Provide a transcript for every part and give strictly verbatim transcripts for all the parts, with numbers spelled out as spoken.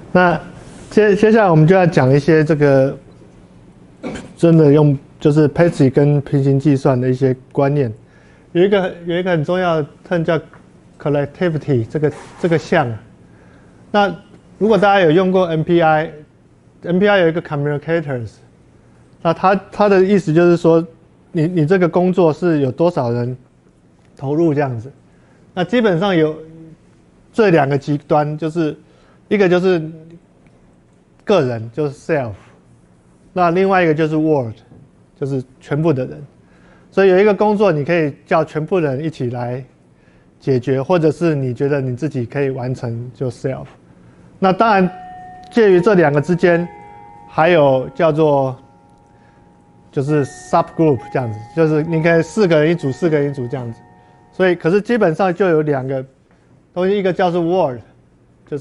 那接接下来我们就要讲一些这个真的用就是 Pesky 跟平行计算的一些观念。有一个有一个很重要的 term 叫 collectivity 这个这个项。那如果大家有用过 M P I，M P I 有一个 communicators， 那它它的意思就是说，你你这个工作是有多少人投入这样子。那基本上有这两个极端，就是一个就是个人，就是 self， 那另外一个就是 world， 就是全部的人。所以有一个工作，你可以叫全部人一起来解决，或者是你觉得你自己可以完成，就 self。那当然，介于这两个之间，还有叫做就是 subgroup 这样子，就是你可以四个人一组，四个人一组这样子。所以，可是基本上就有两个东西，一个叫做 world， 就是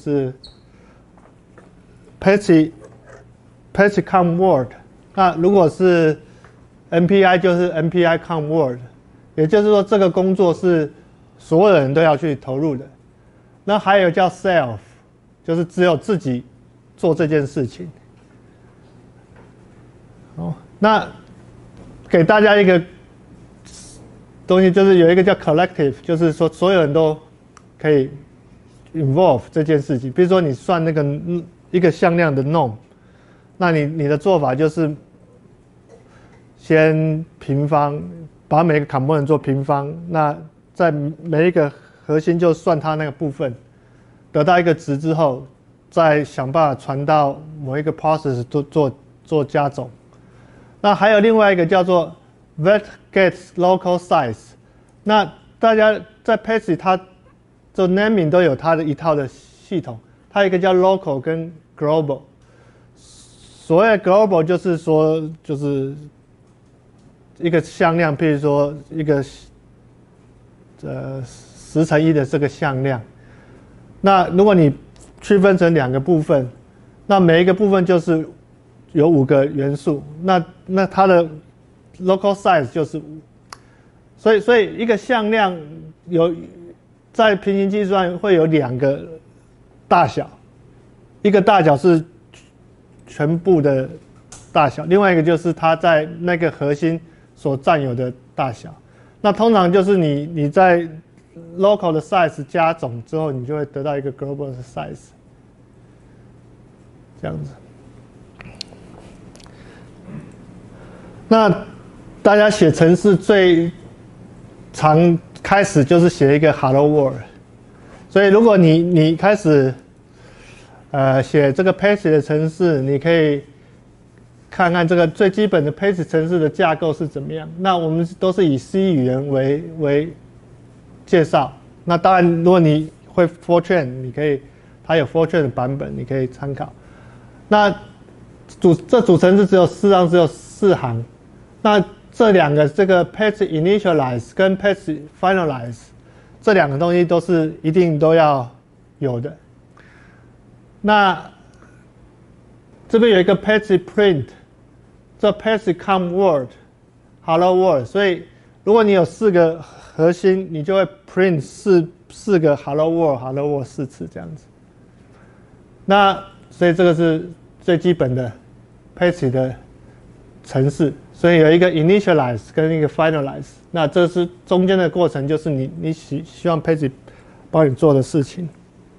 Pesky Pesky com world。那如果是 M P I 就是 M P I com world， 也就是说这个工作是所有人都要去投入的。那还有叫 self， 就是只有自己做这件事情。哦，那给大家一个东西，就是有一个叫 collective， 就是说所有人都可以 involve 这件事情。比如说你算那个一个向量的 norm， 那你你的做法就是先平方，把每个 component 做平方，那在每一个核心就算它那个部分，得到一个值之后，再想办法传到某一个 process 做做做加总。那还有另外一个叫做 vet gets local size。那大家在 Pesky 它就 naming 都有它的一套的系统，它有一个叫 local 跟 global。所谓的 global 就是说就是一个向量，譬如说一个呃十乘一的这个向量。那如果你区分成两个部分，那每一个部分就是有五个元素，那那它的 local size 就是五。所以所以一个向量有在平行计算会有两个大小，一个大小是全部的大小，另外一个就是它在那个核心所占有的大小。那通常就是你你在 local 的 size 加总之后，你就会得到一个 global 的 size， 这样子。那大家写程式最常开始就是写一个 Hello World， 所以如果你你开始呃写这个 Pesky 的程式，你可以看看这个最基本的 Pesky 程式的架构是怎么样。那我们都是以 C 语言为为介绍。那当然，如果你会 Fortran， 你可以它有 Fortran 的版本，你可以参考。那组这组程式只有事实上只有四行。那这两个这个 Pesky initialize 跟 Pesky finalize 这两个东西都是一定都要有的。那这边有一个 Pesky print， 这 Pesky com world hello world， 所以如果你有四个核心，你就会 print 四四个 hello world hello world 四次这样子。那所以这个是最基本的 Pesky 的程式，所以有一个 initialize 跟一个 finalize， 那这是中间的过程，就是你你希希望 Pesky 帮你做的事情。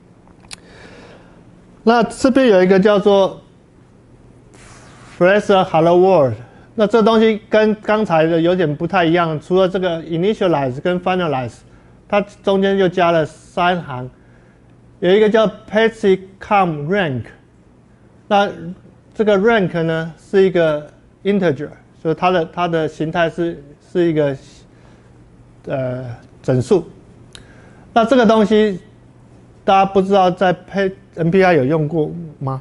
那这边有一个叫做 Fraser Hello World， 那这东西跟刚才的有点不太一样，除了这个 initialize 跟 finalize， 它中间又加了三行，有一个叫 Pesky com rank， 那这个 rank 呢是一个 integer， 所以它的它的形态是是一个呃整数。那这个东西大家不知道在 M P I 有用过吗？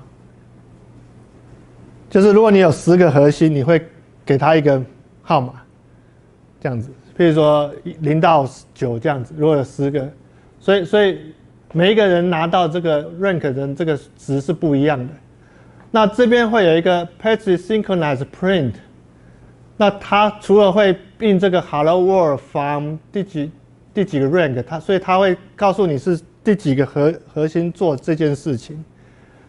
就是如果你有十个核心，你会给它一个号码，这样子，譬如说零到九这样子，如果有十个，所以所以每一个人拿到这个 rank 的这个值是不一样的。那这边会有一个 Pesky synchronize print， 那它除了会印这个 hello world from 第几第几个 rank， 它所以它会告诉你是第几个核核心做这件事情。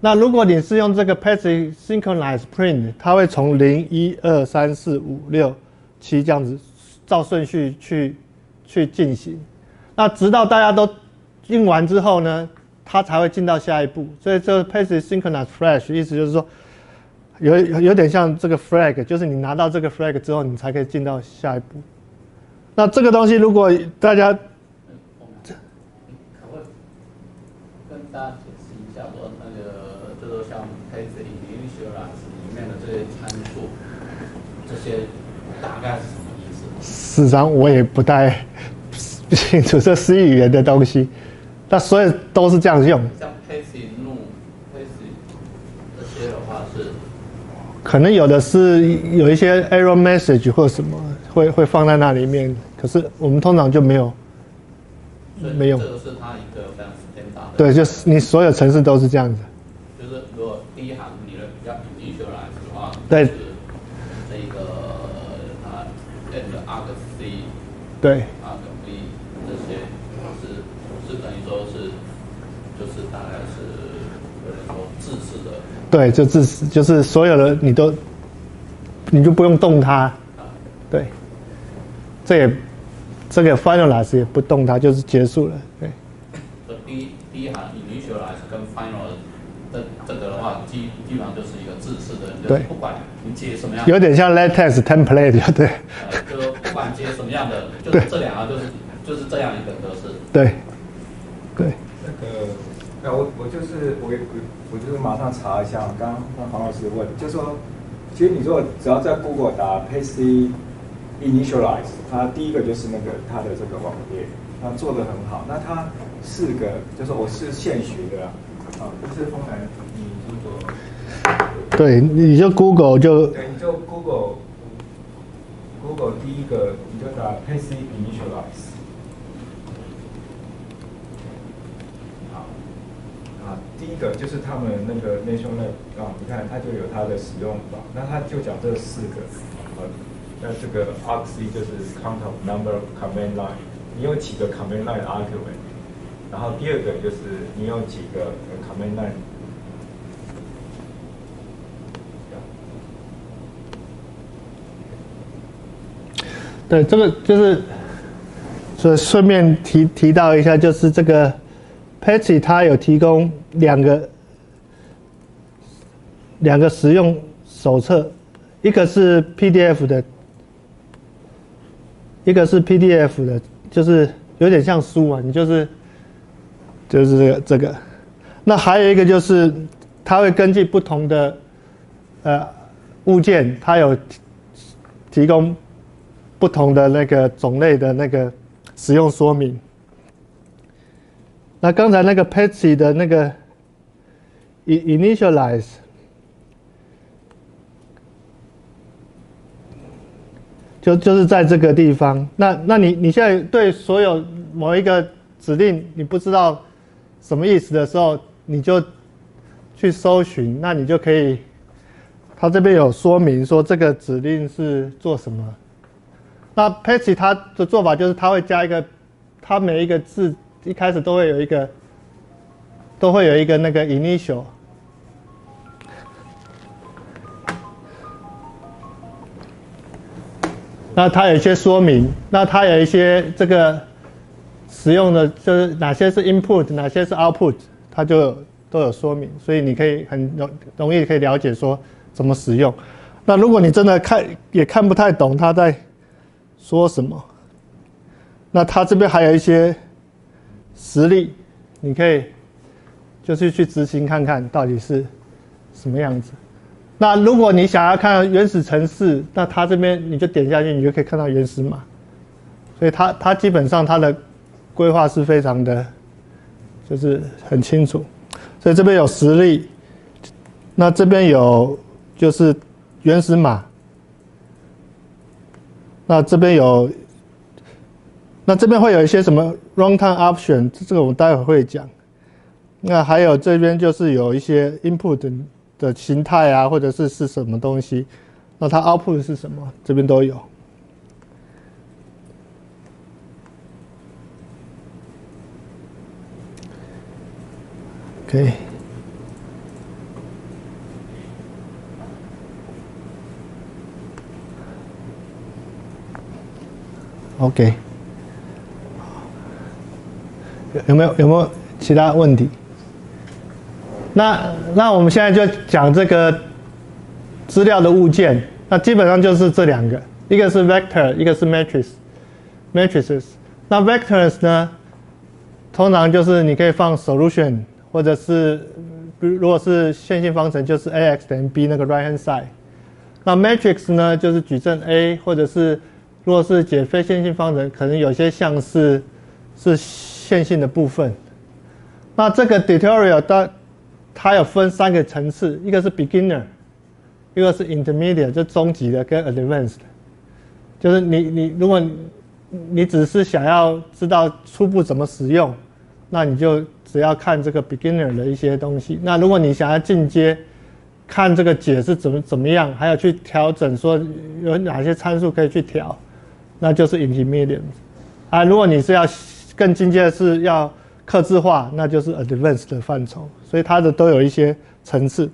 那如果你是用这个 passive synchronized print， 它会从零、一、二、三、四、五、六、七这样子照顺序去去进行。那直到大家都印完之后呢，它才会进到下一步。所以这个 passive synchronized flash 意思就是说，有有点像这个 flag， 就是你拿到这个 flag 之后，你才可以进到下一步。那这个东西如果大家， 可不可以跟大家解释一下说那个就是像 passive initialize 里面的这些参数，这些大概是什么意思？ 事实上我也不太清楚这 C 语言的东西，那所以都是这样用。 像 passive no、passive 这些的话是， 可能有的是有一些 error message 或什么会会放在那里面，可是我们通常就没有没有。 这个是它一个非常 standard 的。 对，就是你所有程式都是这样子。 就是如果第一行你的比较 initialize 的话， 对， 就是这个啊 and argc 对 argv 这些是是等于说是就是大概是有点说自式的。 对，就自始就是所有的你都你就不用动它。对，这也这个 finalize 也不动它，就是结束了。对。 所以第一第一行 initialize 跟 final 这这个的话，基基本上就是一个自式的， 对， 不管你接什么样， 有点像 latex template， 对。 呃，就不管接什么样的，就是这两个就是就是这样一个格式。 对，对。 那个，那我我就是我我我就是马上查一下，刚刚黄老师问，就说，其实你如果只要在 Google 打 passive initialize， 它第一个就是那个它的这个网页，它做的很好。那它四个，就是我是现学的啊，不是丰南，你如果对，你就 Google 就对，你就 Google Google 第一个你就打 passive initialize。第一个就是他们那个 National 啊，你看它就有它的使用法，那它就讲这四个，呃，那这个 argc 就是 count of number of command line， 你有几个 command line argument， 然后第二个就是你有几个 command line。 对，这个就是，所以顺便提提到一下，就是这个 Patsy 它有提供两个两个实用手册，一个是 P D F 的，一个是 P D F 的，就是有点像书啊，你就是就是这个这个，那还有一个就是它会根据不同的呃物件，它有提供不同的那个种类的那个使用说明。那刚才那个 Patsy 的那个 initialize， 就就是在这个地方。那那你你现在对所有某一个指令你不知道什么意思的时候，你就去搜寻，那你就可以，它这边有说明说这个指令是做什么。那 Patsy 它的做法就是它会加一个，它每一个字一开始都会有一个，都会有一个那个 initial。那它有一些说明，那它有一些这个使用的就是哪些是 input， 哪些是 output， 它就都有说明，所以你可以很容容易可以了解说怎么使用。那如果你真的看也看不太懂它在说什么，那它这边还有一些实例，你可以就是去执行看看到底是什么样子。那如果你想要看原始程式，那它这边你就点下去，你就可以看到原始码。所以它它基本上它的规划是非常的，就是很清楚。所以这边有实例，那这边有就是原始码。那这边有，那这边会有一些什么 runtime option， 这个我们待会会讲。那还有这边就是有一些 input 的形态啊，或者是是什么东西，那它 output 是什么，这边都有。OK， OK， 有没有有没有其他问题？那那我们现在就讲这个资料的物件，那基本上就是这两个，一个是 vector， 一个是 matrix matrices。那 vectors 呢，通常就是你可以放 solution， 或者是如果是线性方程就是 ax 等于 b 那个 right hand side。那 matrix 呢，就是矩阵 A， 或者是如果是解非线性方程，可能有些项是是线性的部分。那这个 tutorial 它它有分三个层次，一个是 beginner， 一个是 intermediate， 就中级的跟 advanced。就是你你如果你你只是想要知道初步怎么使用，那你就只要看这个 beginner 的一些东西。那如果你想要进阶，看这个解是怎么怎么样，还有去调整说有哪些参数可以去调，那就是 intermediate。啊，如果你是要更进阶的是要客制化，那就是 advanced 的范畴。所以它的都有一些层次。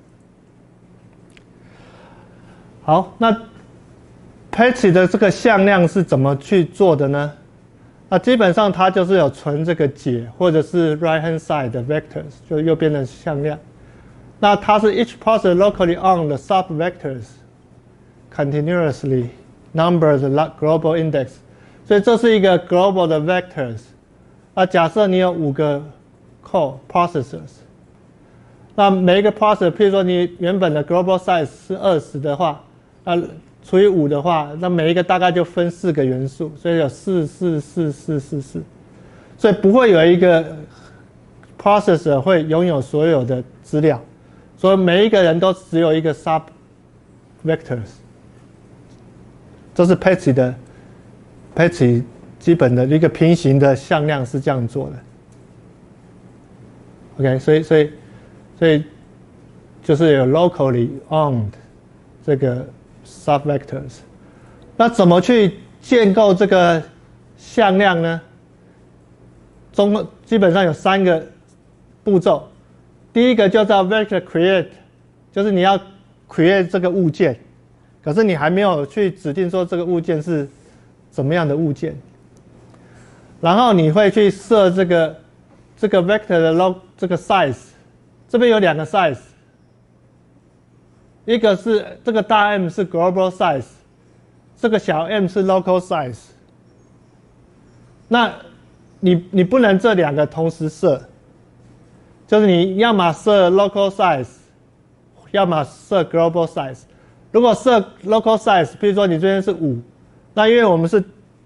好，那 Pesky 的这个向量是怎么去做的呢？那基本上它就是有存这个解，或者是 right hand side 的 vectors， 就右边的向量。那它是 each process locally on the subvectors continuously number the global index， 所以这是一个 global 的 vectors。那假设你有五个 core processors， 那每一个 processor， 譬如说你原本的 global size 是二十的话，那除以五的话，那每一个大概就分四个元素，所以有四四四四四四，所以不会有一个 processor 会拥有所有的资料。所以每一个人都只有一个 sub vectors， 这是 Pesky 的 Pesky 基本的一个平行的向量是这样做的。OK， 所以所以所以就是有 locally owned 这个 sub vectors。那怎么去建构这个向量呢？中基本上有三个步骤。第一个就叫 vector create， 就是你要 create 这个物件，可是你还没有去指定说这个物件是怎么样的物件。然后你会去设这个这个 vector 的 log 这个 size， 这边有两个 size， 一个是这个大 M 是 global size， 这个小 m 是 local size。那你你不能这两个同时设。就是你要么设 local size， 要么设 global size。如果设 local size， 比如说你这边是五，那因为我们是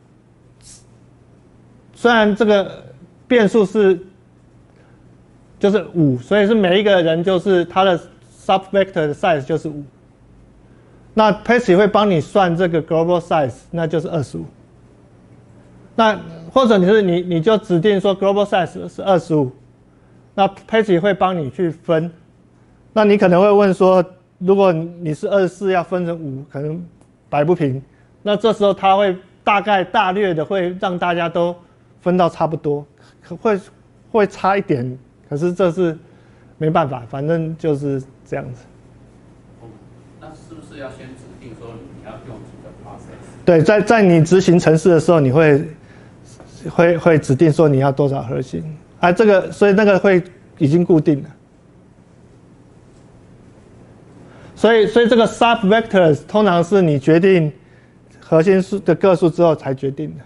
虽然这个变数是就是五，所以是每一个人就是他的 subvector 的 size 就是五。那 Pesky 会帮你算这个 global size， 那就是二十五。那或者你是你你就指定说 global size 是二十五。那 Pesky 会帮你去分，那你可能会问说，如果你是二十四要分成五，可能摆不平，那这时候它会大概大略的会让大家都分到差不多，会会差一点，可是这是没办法，反正就是这样子。 哦，那是不是要先指定说你要用几个 process？ 对，在在你执行程式的时候，你会会会指定说你要多少核心。啊，这个所以那个会已经固定了，所以所以这个 sub vectors 通常是你决定核心数的个数之后才决定的。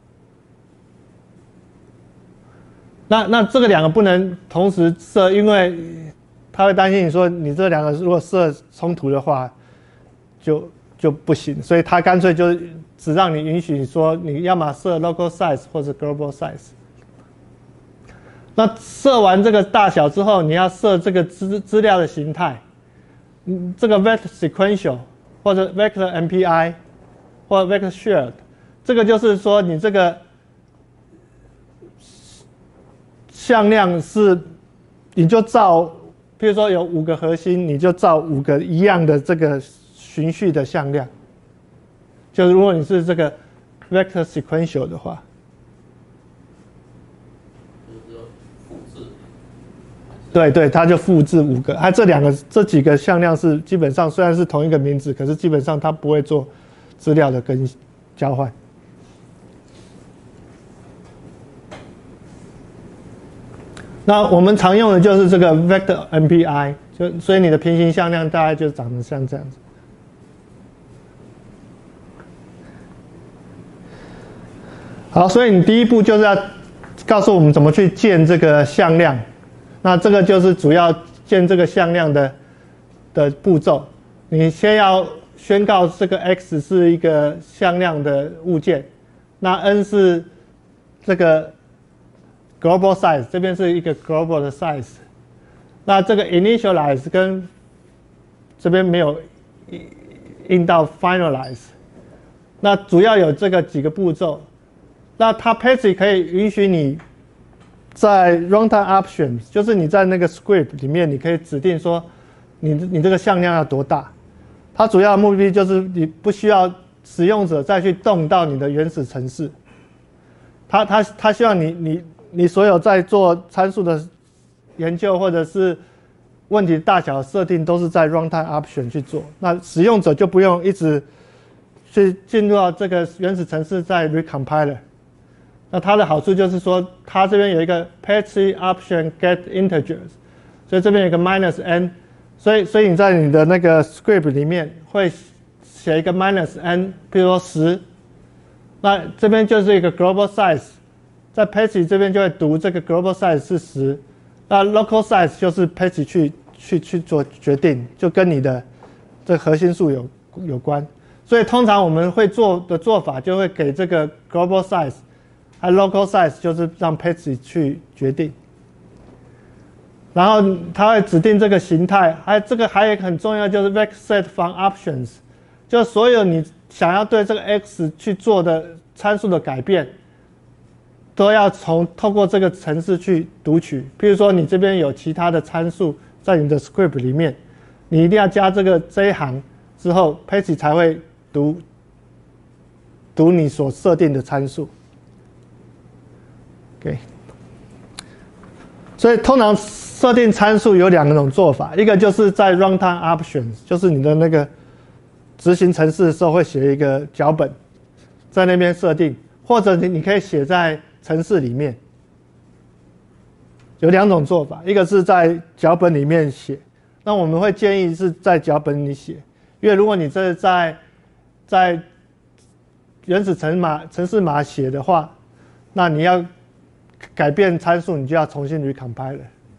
那那这个两个不能同时设，因为他会担心你说你这两个如果设冲突的话，就就不行，所以他干脆就只让你允许说你要么设 local size 或者 global size。那设完这个大小之后，你要设这个资资料的形态，嗯，这个 vector sequential 或者 vector M P I 或者 vector shared， 这个就是说你这个向量是，你就照，譬如说有五个核心，你就照五个一样的这个循序的向量。就是如果你是这个 vector sequential 的话。对对，它就复制五个，它这两个这几个向量是基本上虽然是同一个名字，可是基本上它不会做资料的跟交换。 那我们常用的就是这个 vector M P I， 就所以你的平行向量大概就长得像这样子。好，所以你第一步就是要告诉我们怎么去建这个向量。那这个就是主要建这个向量的的步骤。你先要宣告这个 x 是一个向量的物件，那 n 是这个 global size， 这边是一个 global 的 size。那这个 initialize 跟这边没有印到 finalize。那主要有这个几个步骤。那它 Patsy 可以允许你在 runtime options， 就是你在那个 script 里面，你可以指定说你你这个向量要多大。它主要的目的就是你不需要使用者再去动到你的原始程式。它它它希望你你你所有在做参数的研究或者是问题大小的设定都是在 runtime option 去做。那使用者就不用一直去进入到这个原始程式在 recompiler。那它的好处就是说，它这边有一个 Patsy option get integers， 所以这边有一个 minus n， 所以所以你在你的那个 script 里面会写一个 minus n， 比如说十，那这边就是一个 global size， 在 Patsy 这边就会读这个 global size 是十，那 local size 就是 Patsy 去去去做决定，就跟你的这核心数有有关。所以通常我们会做的做法就会给这个 global size。还 local size 就是让 Patsy 去决定，然后它会指定这个形态，还这个还有一个很重要就是 vec set from options， 就所有你想要对这个 x 去做的参数的改变，都要从透过这个程式去读取。譬如说你这边有其他的参数在你的 script 里面，你一定要加这个这一行之后 ，Patsy 才会读读你所设定的参数。Okay. 所以通常设定参数有两种做法，一个就是在 runtime options， 就是你的那个执行程式的时候会写一个脚本，在那边设定，或者你你可以写在程式里面。有两种做法，一个是在脚本里面写，那我们会建议是在脚本里写，因为如果你这是在在原始程码程式码写的话，那你要改变参数，你就要重新 recompile 了。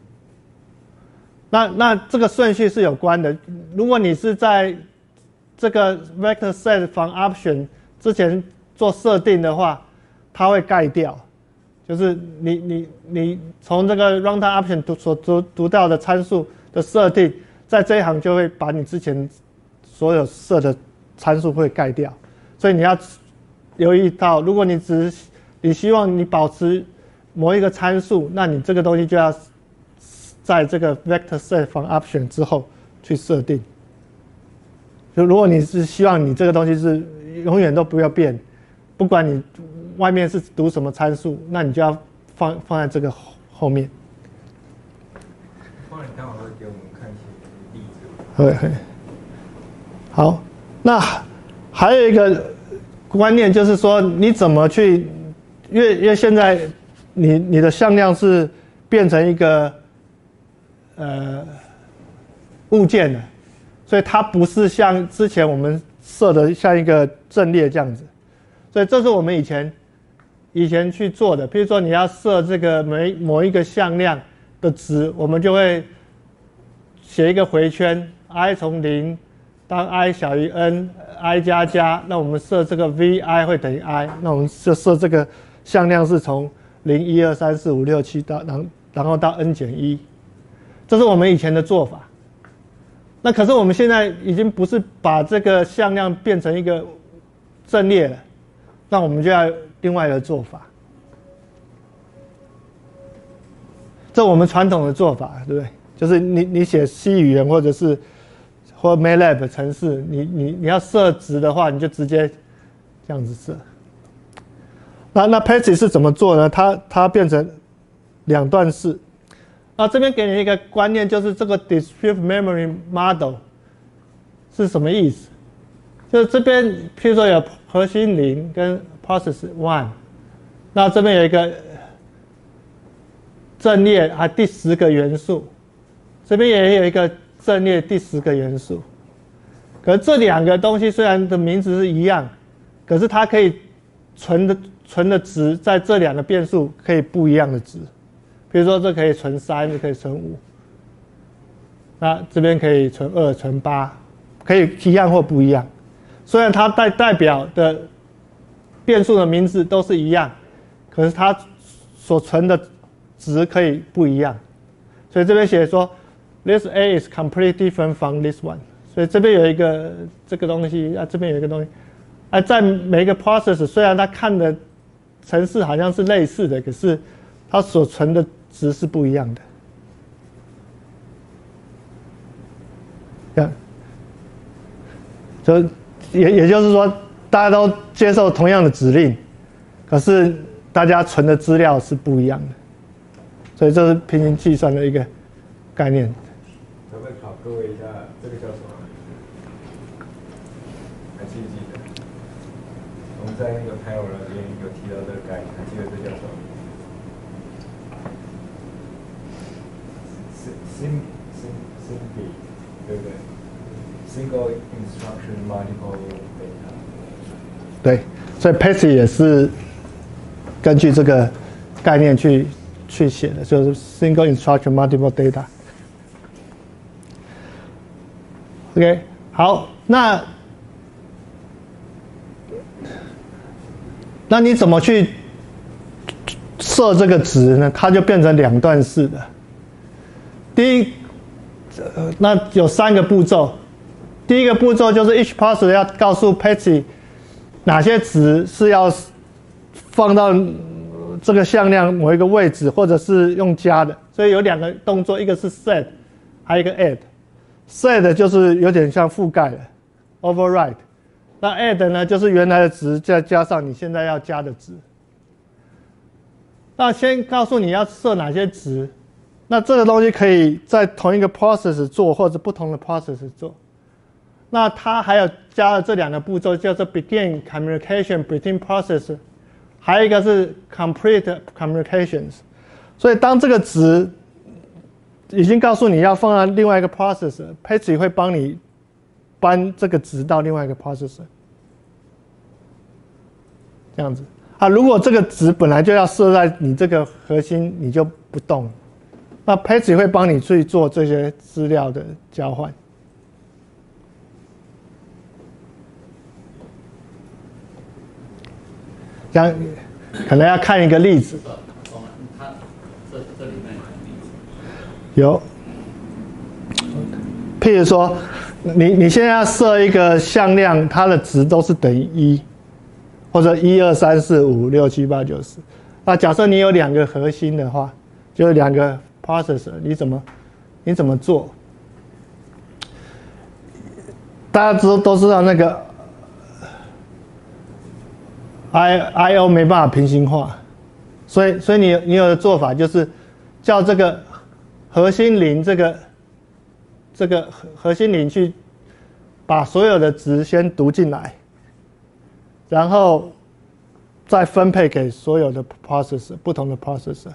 那那这个顺序是有关的。如果你是在这个 vector set from option 之前做设定的话，它会盖掉。就是你你你从这个 runtime option 读所读读到的参数的设定，在这一行就会把你之前所有设的参数会盖掉。所以你要留意到，如果你只是你希望你保持某一个参数，那你这个东西就要在这个 vector set from option 之后去设定。就如果你是希望你这个东西是永远都不要变，不管你外面是读什么参数，那你就要放放在这个后面。 帮你待会儿会给我们看一些例子。 对，好，那还有一个观念就是说，你怎么去，因为因为现在你你的向量是变成一个呃物件了，所以它不是像之前我们设的像一个阵列这样子，所以这是我们以前以前去做的。譬如说你要设这个每某一个向量的值，我们就会写一个回圈 ，i 从零当 i 小于 n，i 加加，那我们设这个 vi 会等于 i， 那我们就设这个向量是从零、一、二、三、四、五、六、七到然然后到 n 减一，这是我们以前的做法。那可是我们现在已经不是把这个向量变成一个阵列了，那我们就要另外的做法。这我们传统的做法，对不对？就是你你写 C 语言或者是或 MATLAB 程式，你你你要设值的话，你就直接这样子设。那那 Patsy 是怎么做呢？它它变成两段式。那这边给你一个观念，就是这个 discrete memory model 是什么意思？就是这边譬如说有核心零跟 process one， 那这边有一个阵列还第十个元素，这边也有一个阵列第十个元素。可是这两个东西虽然的名字是一样，可是它可以存的存的值在这两个变数可以不一样的值。比如说这可以存三，这可以存五，那这边可以存二、存八，可以一样或不一样。虽然它代代表的变数的名字都是一样，可是它所存的值可以不一样。所以这边写说 ，this A is completely different from this one。所以这边有一个这个东西，啊，这边有一个东西，啊，在每一个 process 虽然它看的程式好像是类似的，可是它所存的值是不一样的。这样，就也也就是说，大家都接受同样的指令，可是大家存的资料是不一样的，所以这是平行计算的一个概念。 可不可以考各位一下，这个叫什么？还记不记得？我们在那个 panel 那边有提到这个概念，还记得这叫什么？ Sim sim simple， 对不对 ？Single instruction multiple data。 对，所以 P A S I 也是根据这个概念去去写的，就是 Single instruction multiple data。OK， 好，那那你怎么去设这个值呢？它就变成两段式的。第一，呃，那有三个步骤。第一个步骤就是 each parser 要告诉 P A S I 哪些值是要放到这个向量某一个位置，或者是用加的。所以有两个动作，一个是 set， 还有一个 add。set 就是有点像覆盖的 override， 那 add 呢就是原来的值再加上你现在要加的值。那先告诉你要设哪些值。那这个东西可以在同一个 process 做，或者不同的 process 做。那它还有加了这两个步骤，叫做 begin communication between processes， 还有一个是 complete communications。所以当这个值已经告诉你要放在另外一个 process，P A S I 会帮你搬这个值到另外一个 process。这样子啊，如果这个值本来就要设在你这个核心，你就不动。那 P A S I 会帮你去做这些资料的交换。这样可能要看一个例子。 它这这里面有，譬如说，你你现在要设一个向量，它的值都是等于一，或者一二三四五六七八九十。那假设你有两个核心的话，就是两个 processor， 你怎么你怎么做？大家都都知道那个 I I O 没办法平行化，所以所以你你有的做法就是叫这个核心零这个这个核核心零去把所有的值先读进来，然后再分配给所有的 processor 不同的 processor。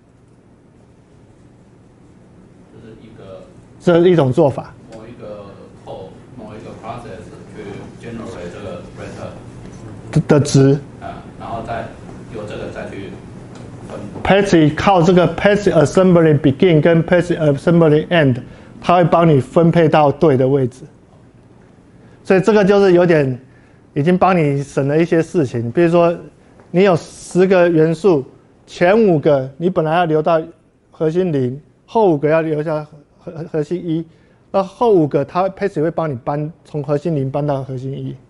这是一个这是一种做法。 某一个 code 某一个 process 去 generate 这个 return 的值。 啊，然后再由这个再去分。 P A S I 靠这个 P A S I assembly begin 跟 P A S I assembly end， 它会帮你分配到对的位置。所以这个就是有点已经帮你省了一些事情，比如说你有十个元素，前五个你本来要留到核心零，后五个要留下核核心一，那后五个它 P A S I 会帮你搬从核心零搬到核心一。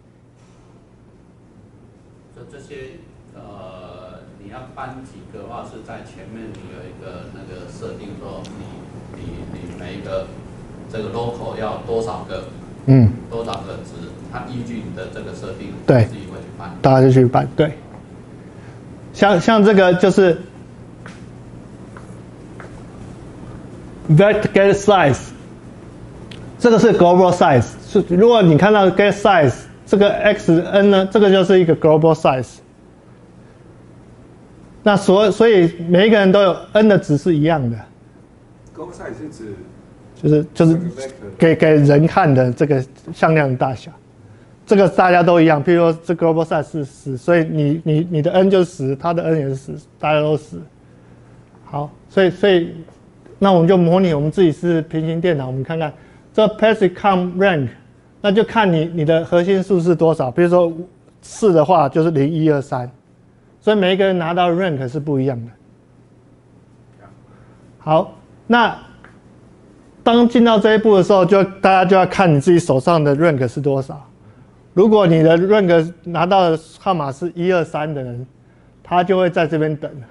就这些呃，你要搬几个的话，是在前面你有一个那个设定说你你你每一个这个 local 要多少个，嗯，多少个值，它依据你的这个设定， 对， 自己会去搬， 大家就去搬，对。像像这个就是 vector get size， 这个是 global size， 是如果你看到 get size 这个 xn 呢，这个就是一个 global size。 那所所以每一个人都有 n 的值是一样的。 global size 是指就是就是给给人看的这个向量的大小，这个大家都一样。譬如说这 global size 是十，所以你你你的 n 就是十，它的 n 也是十，大家都十。好，所以所以那我们就模拟我们自己是平行电脑，我们看看这 PESI com rank， 那就看你你的核心数是多少。比如说四的话就是零一二三，所以每一个人拿到 rank 是不一样的。好，那当进到这一步的时候，就大家就要看你自己手上的 rank 是多少。如果你的 rank 拿到的号码是一二三的人，他就会在这边等。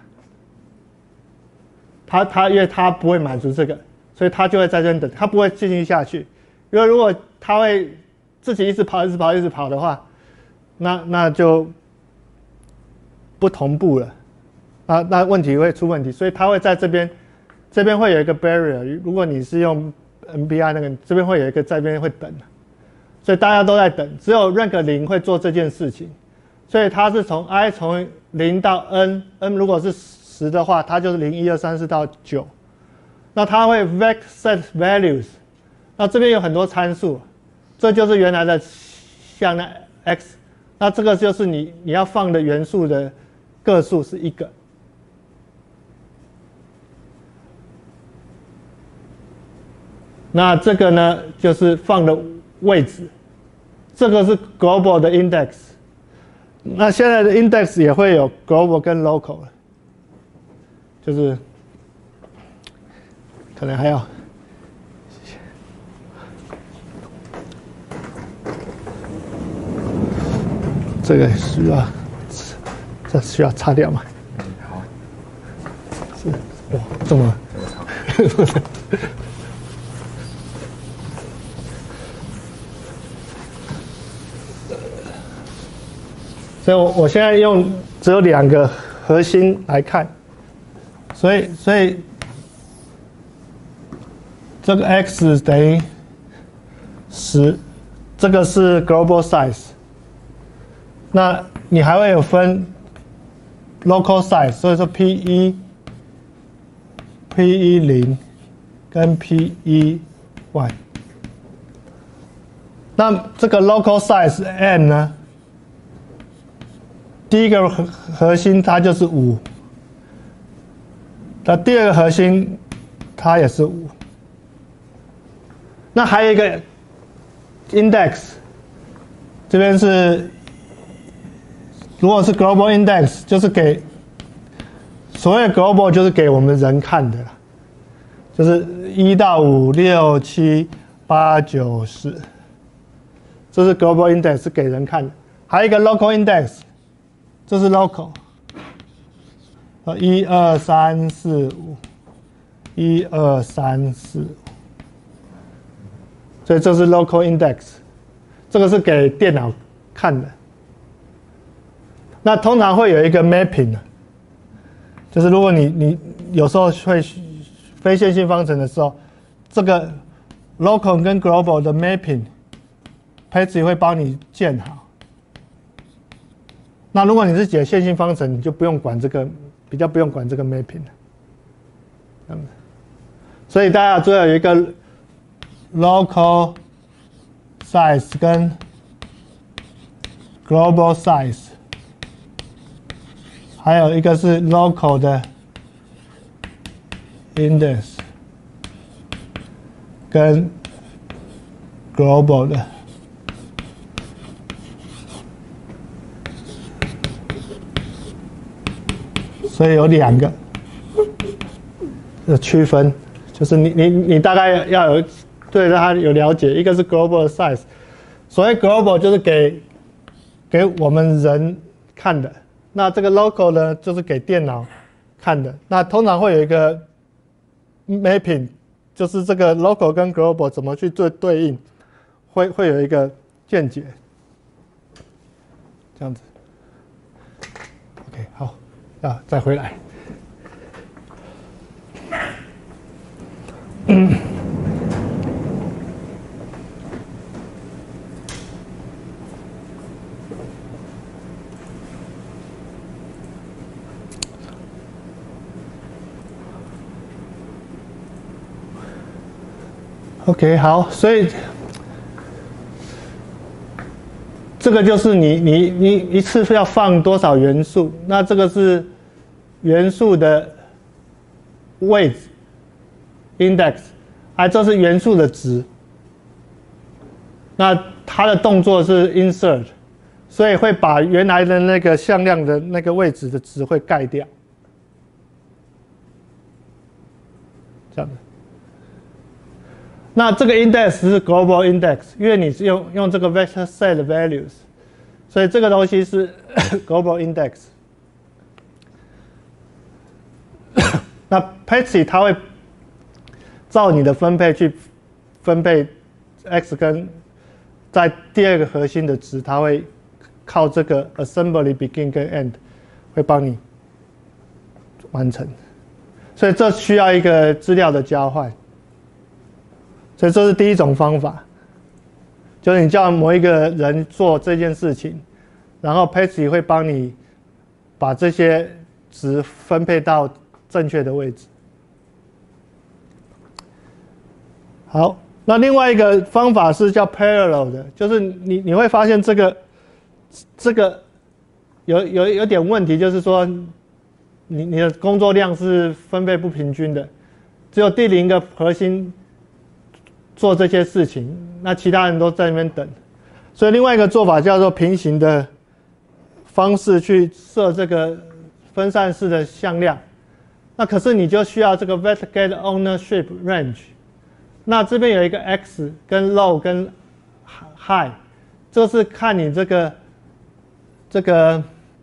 他他因为他不会满足这个，所以他就会在这边等，他不会继续下去。因为如果他会自己一直跑、一直跑、一直跑的话，那那就不同步了，那那问题会出问题，所以他会在这边。这边会有一个 barrier， 如果你是用 M B I 那个，这边会有一个在这边会等，所以大家都在等，只有 rank 零会做这件事情，所以它是从 i 从零到 n，n 如果是十的话，它就是零一二三四到九，那它会 vec set values， 那这边有很多参数，这就是原来的向量 x， 那这个就是你你要放的元素的个数是一个。那这个呢，就是放的位置，这个是 global 的 index。那现在的 index 也会有 global 跟 local， 就是可能还要这个需要，这需要擦掉吗？ 好， 是哇，这么。所以我我现在用只有两个核心来看，所以所以这个 x 等于十，这个是 global size。那你还会有分 local size， 所以说 P 一、P 一零跟 P 一 one。那这个 local size n 呢？第一个核核心它就是五，那第二个核心它也是五。那还有一个 index， 这边是如果是 global index， 就是给所谓的 global 就是给我们人看的啦，就是一到五、六、七、八、九、十，这是 global index 是给人看的。还有一个 local index。这是 local， 一二三四五，一二三四五，所以这是 local index， 这个是给电脑看的。那通常会有一个 mapping， 就是如果你你有时候会非线性方程的时候，这个 local 跟 global 的 mapping，PESI 会帮你建好。那如果你是解线性方程，你就不用管这个，比较不用管这个 mapping 了，这样子。所以大家最后有一个 local size 跟 global size， 还有一个是 local 的 index 跟 global 的。所以有两个的区分，就是你你你大概要有对它有了解，一个是 global size， 所谓 global 就是给给我们人看的，那这个 local 呢就是给电脑看的。那通常会有一个 mapping， 就是这个 local 跟 global 怎么去做对应，会会有一个见解，这样子。OK， 好。啊，再回来。嗯， OK， 好，所以这个就是你你你一次要放多少元素？那这个是元素的位置 index， 啊，这是元素的值。那它的动作是 insert， 所以会把原来的那个向量的那个位置的值会盖掉，这样的。那这个 index 是 global index， 因为你是用用这个 vector set values， 所以这个东西是global index。那 Patsy 它会照你的分配去分配 x 跟在第二个核心的值，它会靠这个 assembly begin 跟 end 会帮你完成，所以这需要一个资料的交换。所以这是第一种方法，就是你叫某一个人做这件事情，然后 Patsy 会帮你把这些值分配到正确的位置。好，那另外一个方法是叫 parallel 的，就是你你会发现这个这个有有有点问题，就是说你你的工作量是分配不平均的，只有第零个核心做这些事情，那其他人都在那边等。所以另外一个做法叫做平行的方式去设这个分散式的向量。那可是你就需要这个 vector get ownership range。那这边有一个 x 跟 low 跟 high， 这是看你这个这个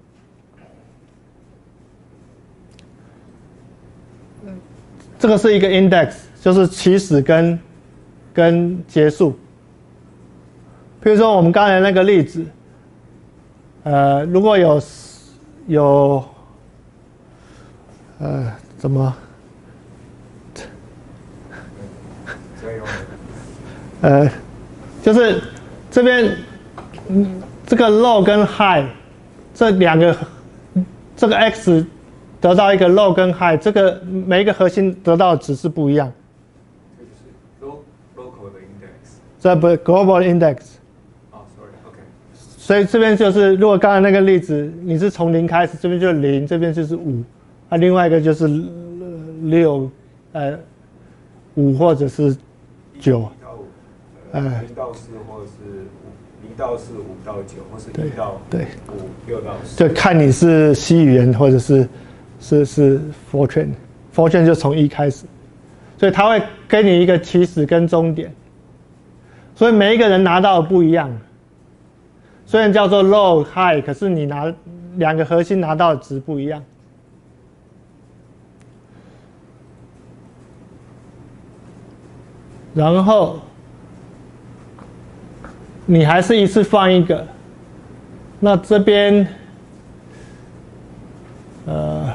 这个是一个 index， 就是起始跟跟结束。比如说我们刚才那个例子，呃，如果有有呃怎么呃就是这边嗯这个 low 跟 high 这两个这个 x 得到一个 low 跟 high， 这个每一个核心得到的值是不一样。这不是 global index。 哦 ，sorry，OK。 所以这边就是，如果刚才那个例子，你是从零开始，这边就是零，这边就是五，啊，另外一个就是六，呃，五或者是九。 一到五，呃，零到四或者是五，零到四，五到九，或是一到对五，六到十。 就看你是 C 语言或者是是是 Fortran，Fortran 就从一开始，所以它会给你一个起始跟终点。所以每一个人拿到的不一样，虽然叫做 low high， 可是你拿两个核心拿到的值不一样。然后你还是一次放一个，那这边呃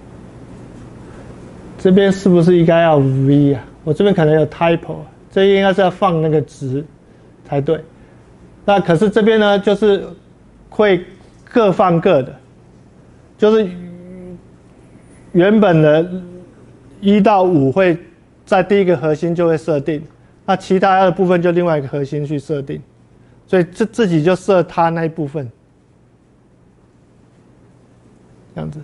这边是不是应该要 v 啊？我这边可能有 typo， 这应该是要放那个值才对。那可是这边呢，就是会各放各的，就是原本的一到五会在第一个核心就会设定，那其他的部分就另外一个核心去设定，所以自自己就设它那一部分，这样子。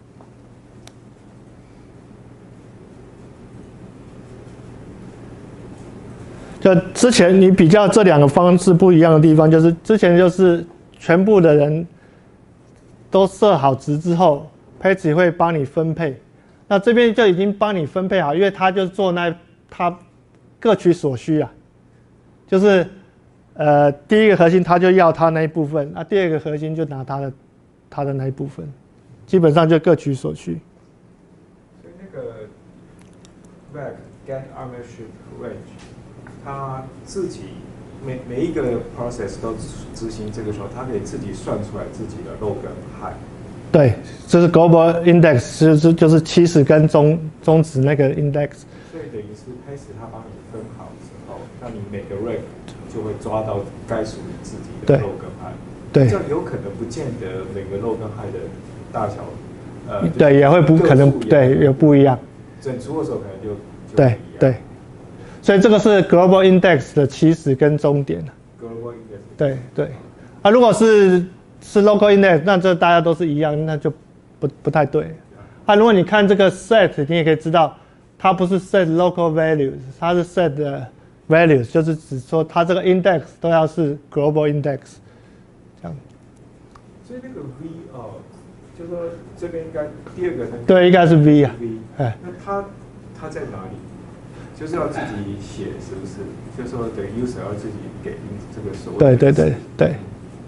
就之前你比较这两个方式不一样的地方，就是之前就是全部的人都设好值之后 ，Patsy 会帮你分配。那这边就已经帮你分配好，因为他就做那他各取所需啊，就是呃第一个核心他就要他那一部分，那第二个核心就拿他的他的那一部分，基本上就各取所需。 所以那个 vec get ownership range。他自己每每一个 process 都执行这个时候，他可以自己算出来自己的 low 跟 high。对， 这是 global index， 就是就是起始跟终终止那个 index。 所以等于是开始他帮你分好之后，那你每个 rank 就会抓到该属于自己的 low 跟 high。 对， 这有可能不见得每个 low 跟 high 的大小，呃， 对，也会不可能，对，有不一样。 整除的时候可能就对对。 所以这个是 global index 的起始跟终点。 global index。 对对。啊，如果是是 local index， 那这大家都是一样，那就不不太对。啊，如果你看这个 set， 你也可以知道，它不是 set local values， 它是 set 的 values， 就是指说它这个 index 都要是 global index， 这样。 所以那个 V 哦，就说这边应该第二个那个。 对，应该是 V 啊。 V， 哎， 那它它在哪里？就是要自己写，是不是？就是说等 user 要自己给这个所谓。 对对对对。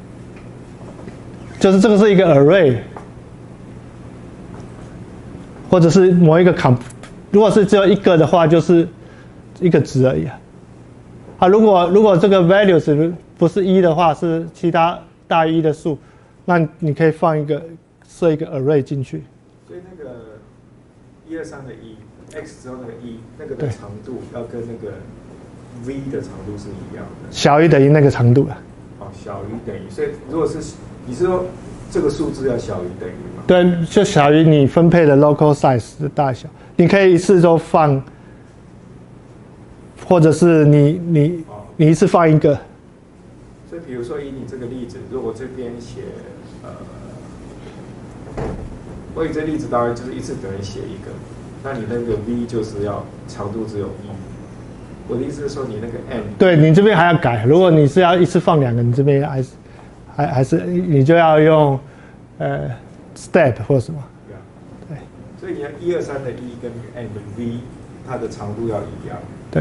就是这个是一个 array， 或者是某一个 comp， 如果是只有一个的话，就是一个值而已啊。啊，如果如果这个 values 不是一的话，是其他大于一的数，那你可以放一个设一个 array 进去。 所以那个一二三的一 x 之后那个一那个的长度要跟那个 v 的长度是一样的， 小于等于那个长度啊。 哦，小于等于，所以如果是你是说这个数字要小于等于吗？ 对，就小于你分配的 local size 的大小。你可以一次都放，或者是你你你一次放一个。 所以比如说以你这个例子，如果这边写呃，我以这例子当然就是一次等于写一个，那你那个 v 就是要长度只有一。我的意思是说，你那个 m， 对你这边还要改。如果你是要一次放两个，你这边还是还还是你就要用呃 step 或什么。对。 所以你要一二三的一跟 m 的 v， 它的长度要一样。 对。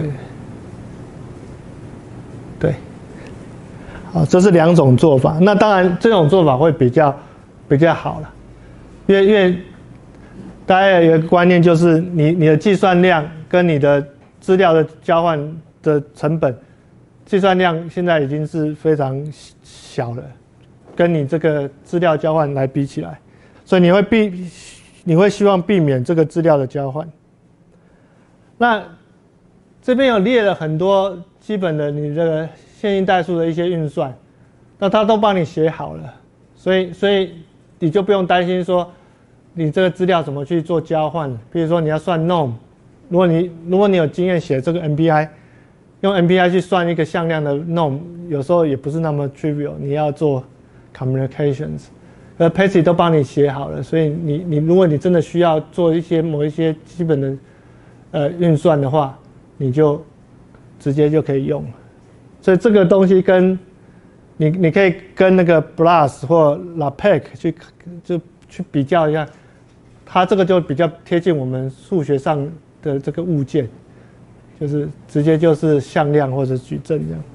对。好，这是两种做法。那当然，这种做法会比较比较好了，因为因为大家有一个观念，就是你你的计算量跟你的资料的交换的成本，计算量现在已经是非常小了，跟你这个资料交换来比起来，所以你会避，你会希望避免这个资料的交换。那这边有列了很多基本的你这个线性代数的一些运算，那它都帮你写好了，所以所以你就不用担心说你这个资料怎么去做交换。比如说你要算 norm。如果你如果你有经验写这个 M P I， 用 M P I 去算一个向量的 norm， 有时候也不是那么 trivial， 你要做 communications， 而 P A S Y 都帮你写好了，所以你你如果你真的需要做一些某一些基本的呃运算的话，你就直接就可以用。所以这个东西跟你你可以跟那个 B L A S 或 LaPeck 去就去比较一下，它这个就比较贴近我们数学上的这个物件，就是直接就是向量或者矩阵这样。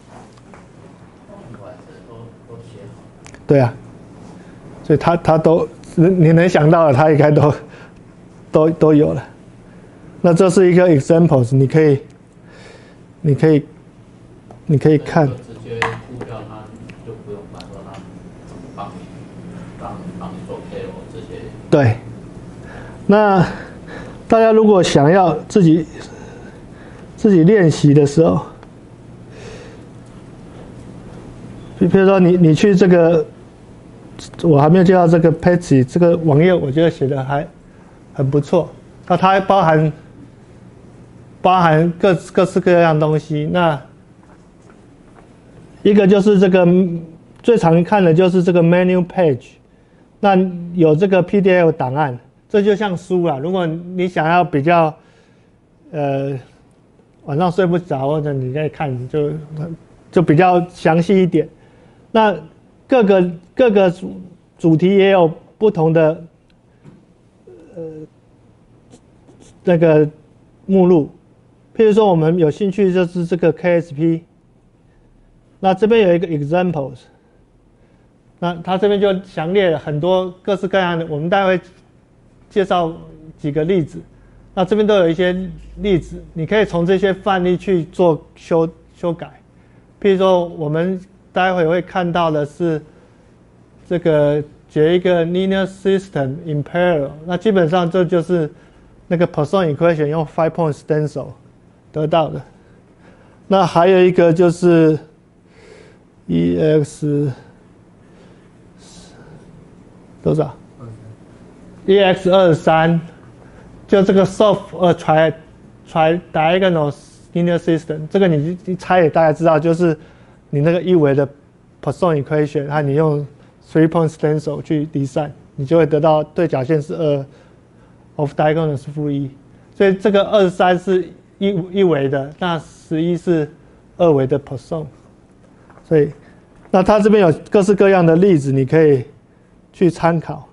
对啊，所以他他都你能想到的，他应该都都都有了。那这是一个 examples， 你可以你可以你可以看。 直接估掉它，就不用管说它怎么帮你帮帮你做 K O 这些。 对，那。大家如果想要自己自己练习的时候，比比如说你你去这个，我还没有介绍这个 P A S Y 这个网页，我觉得写的还很不错。那它包含包含各各式各样东西。那一个就是这个最常看的就是这个 menu page， 那有这个 P D F 档案。这就像书啦，如果你想要比较，呃，晚上睡不着或者你在看，就就比较详细一点。那各个各个主主题也有不同的，呃，那个目录。譬如说我们有兴趣就是这个 K S P， 那这边有一个 examples， 那它这边就详列了很多各式各样的，我们待会介绍几个例子，那这边都有一些例子，你可以从这些范例去做修修改。譬如说，我们待会会看到的是这个解一个 linear system in parallel， 那基本上这就是那个 Poisson equation 用 five point stencil 得到的。那还有一个就是 E X 多少？E X 二十三，就这个 solve a tri tri diagonal linear system， 这个你你猜也大概知道，就是你那个一维的 Poisson equation， 和你用 three point stencil 去离散，你就会得到对角线是二 ，of diagonal 是负一，所以这个二十三是一一维的，那十一是二维的 Poisson， 所以那它这边有各式各样的例子，你可以去参考。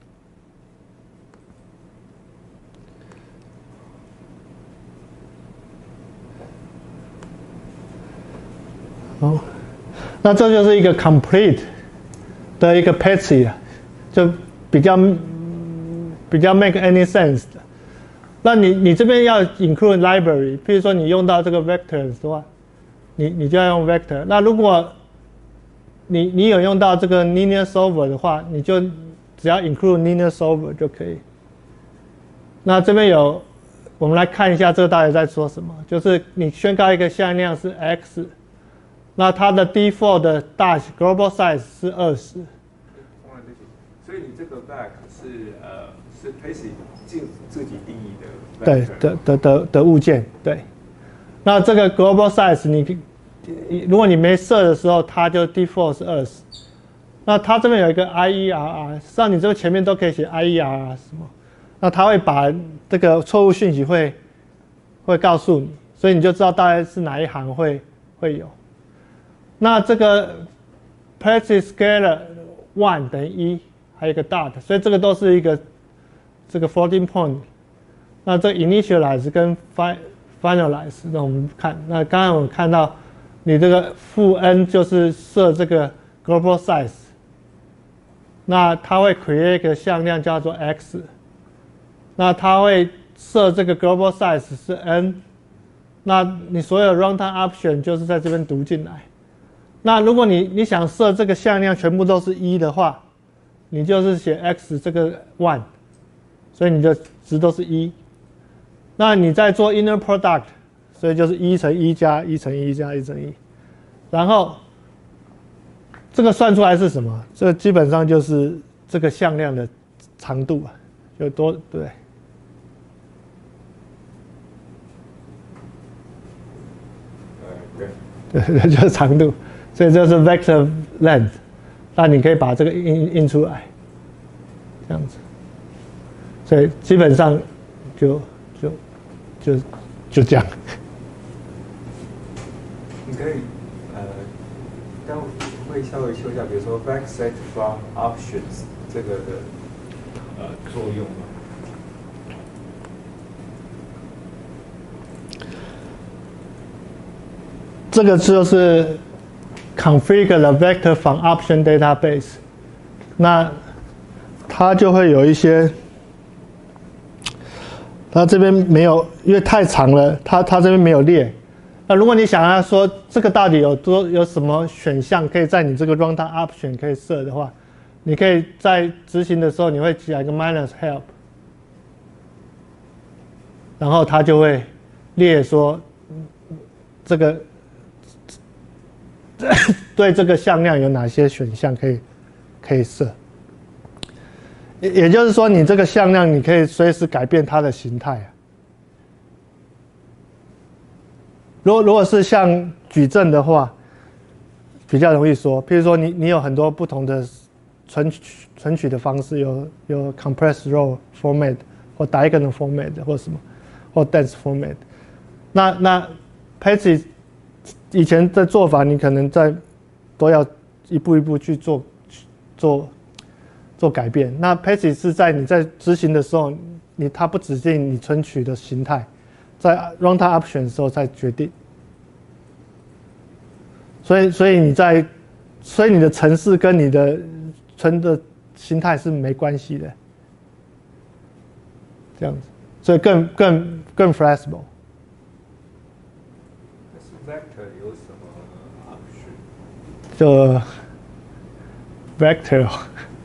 好，那这就是一个 complete 的一个 Pesky 啊，就比较比较 make any sense 的。那你你这边要 include library， 譬如说你用到这个 vectors 的话，你你就要用 vector。那如果你你有用到这个 linear solver 的话，你就只要 include linear solver 就可以。那这边有，我们来看一下这个到底在说什么，就是你宣告一个向量是 x。那它的 default 的大 global size 是二十。 所以你这个 back 是呃是 Pesky 自自己定义的。 对的的的的物件，对。那这个 global size 你如果你没设的时候，它就 default 是二十。那它这边有一个 I E R R， 实际上你这个前面都可以写 I E R R 什么，那它会把这个错误讯息会会告诉你，所以你就知道大概是哪一行会会有。那这个 Pesky scalar one 等于一，还有一个 dot， 所以这个都是一个这个 floating point。那这 initialize 跟 finalize， 那我们看，那刚刚我们看到你这个负 n 就是设这个 global size， 那它会 create 一个向量叫做 x， 那它会设这个 global size 是 n， 那你所有 runtime option 就是在这边读进来。那如果你你想设这个向量全部都是一的话，你就是写 x 这个 one， 所以你的值都是一。那你在做 inner product， 所以就是一乘一加一乘一加一乘一，然后这个算出来是什么？这基本上就是这个向量的长度啊，有多对。对对，就是长度。所以这是 vector length， 那你可以把这个印印出来，这样子。所以基本上就就就就这样。 你可以呃，但会稍微修一下，比如说 backset from options 这个的呃作用吗？ 这个就是 configure the vector from option database， 那它就会有一些，它这边没有，因为太长了，它它这边没有列。那如果你想要说这个到底有多有什么选项可以在你这个 runtime option 可以设的话，你可以在执行的时候你会加一个 minus help， 然后它就会列说这个。对这个向量有哪些选项可以可以设？也也就是说，你这个向量你可以随时改变它的形态啊。如果如果是像矩阵的话，比较容易说。譬如说你，你你有很多不同的存取存取的方式，有有 compressed row format 或 diagonal format 或什么，或 dense format。那那 Pesky以前的做法，你可能在都要一步一步去做做做改变。那 Pesky 是在你在执行的时候，你它不指定你存取的形态，在 runtime option 的时候再决定。所以所以你在所以你的程式跟你的存的形态是没关系的，这样子，所以更更更 flexible。 Vector 有什么 option？ 就 vector，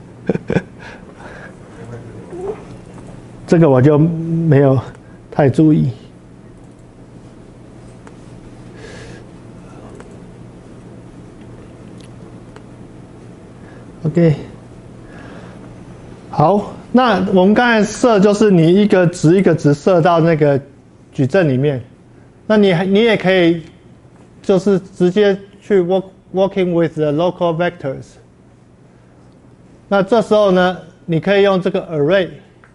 这个我就没有太注意。OK， 好，那我们刚才设就是你一个值一个值设到那个矩阵里面。 那你你也可以就是直接去 work working with the local vectors。那这时候呢，你可以用这个 array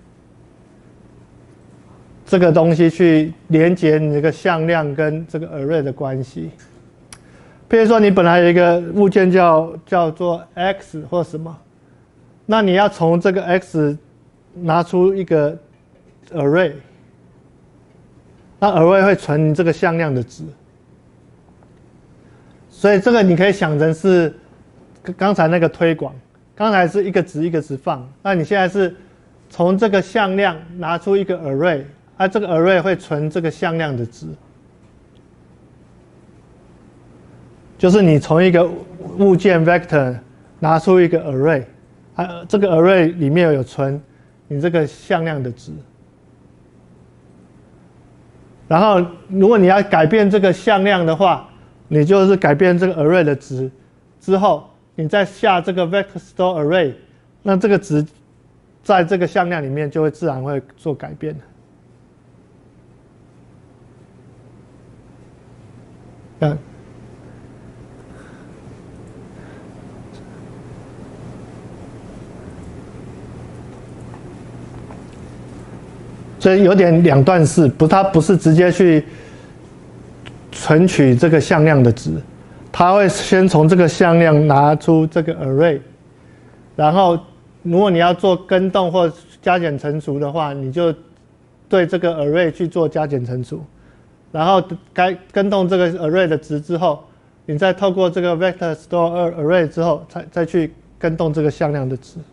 这个东西去连接你这个向量跟这个 array 的关系。譬如说，你本来有一个物件叫叫做 x 或什么，那你要从这个 x 拿出一个 array， 那 array 会存你这个向量的值。所以这个你可以想成是刚才那个推广，刚才是一个值一个值放，那你现在是从这个向量拿出一个 array， 啊，这个 array 会存这个向量的值。就是你从一个物件 vector 拿出一个 array， 啊，这个 array 里面有存你这个向量的值。然后，如果你要改变这个向量的话，你就是改变这个 array 的值之后，你再下这个 vector store array， 那这个值在这个向量里面就会自然会做改变。嗯。所以有点两段式，不，它不是直接去存取这个向量的值，它会先从这个向量拿出这个 array， 然后如果你要做更动或加减乘除的话，你就对这个 array 去做加减乘除，然后该更动这个 array 的值之后，你再透过这个 vector store array 之后，再再去更动这个向量的值。